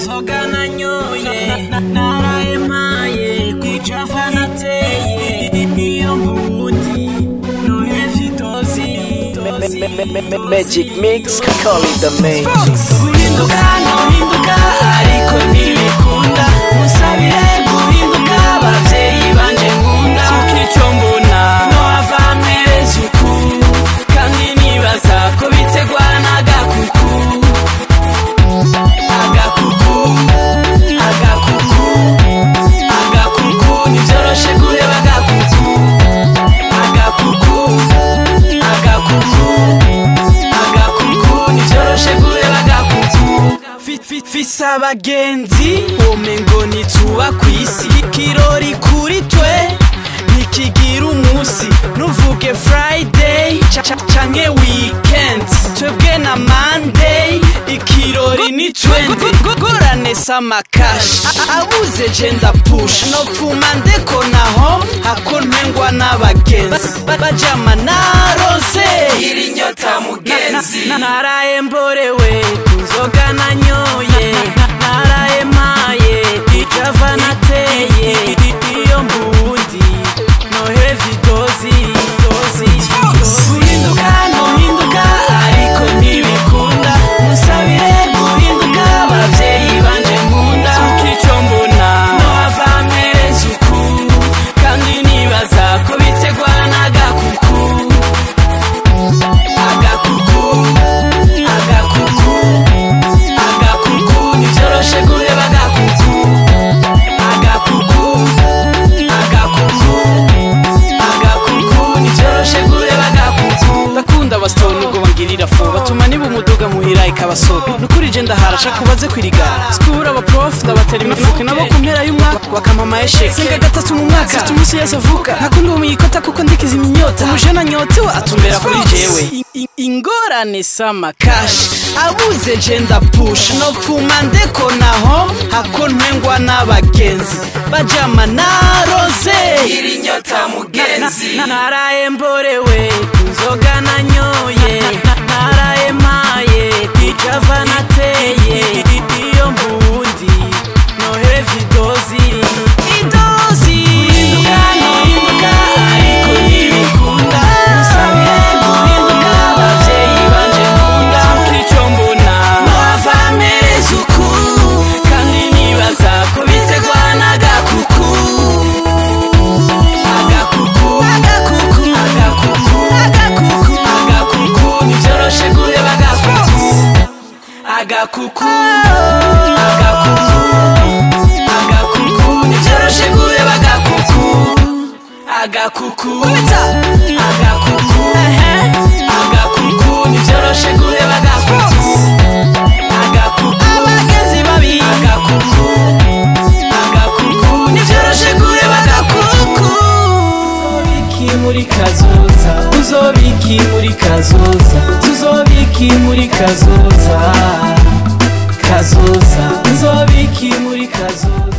inzoga nanyoye narayemaye kwicafa nateye iyo mbundi no efidozi Magic Mix, KOLLY the Magic. Guhinduka nohinduka ariko ntibikunda musabire guhinduka abavyeyi banje nkunda kukico mbona nohava mpereza uku kandi nibaza ko bitegwa n'agakuku agakuku agakuku agakuku nivyoroshe guheba agakuku agakuku agakuku agakuku nivyoroshe guheba agakuku fise abagenzi womengo nituba kw'isi ikirori kuri twe ntikigira umunsi nuvuge Friday canke weekend twebwe na Monday ikirori ni 20 gorane samakashi abuze genda push no pfuma ndeko naho hako ntengwa n'abagenzi bajama narose iri nyota mugenzi naraye mborewe inzoga nanyoye naraye maye ijava nateye iyo mbundi no heavy dozi guhinduka nohinduka ariko ntibikunda musabire guhinduka abavyeyi banje nkunda kukico mbona nohava mpereza uku kandi nibaza ko bitegwa n'agakuku agakuku agakuku agakuku nivyoroshe guheba agakuku agakuku agakuku agakuku nivyoroshe guheba agakuku ndakunda abasitoni ubwo bangirira fo batuma niba umuduga muhira ikabasobe nukuri je ndaharasha kubaze kwirigara skura abaprof ndabatera imifuka nabo ku mpera y'umwaka bakamama esheke senga gatatu mu mwaka sifite umunsi yose avuka nakunda uwo muyikota kuko ndikiza iminyota umujena nyotewe atumbera kuri jewe ingorane samakashi abuze genda push no pfuma ndeko naho hako ntengwa n'abagenzi bajama narose iri nyota mugenzi naraye mborewe inzoga nanyoye naraye maye ijava nateye iyo mbundi no heavy dozi idozi guhinduka nohinduka ariko ntibikunda musabire guhinduka abavyeyi banje nkunda kukico mbona nohava mpereza uku kandi nibaza ko bitegwa n'agakuku agakuku agakuku agakuku agakuku agakuku nivyoroshe guheba agakuku agakuku agakuku agakuku nivyoroshe guheba agakuku agakuku agakuku agakuku nivyoroshe guheba agakuku agakuku abagenzi babi agakuku agakuku nivyoroshe guheba agakuku uzobiki muri kazoza uzobiki muri kazoza tuzobiki muri kazoza kazoza uzobiki muri kazoza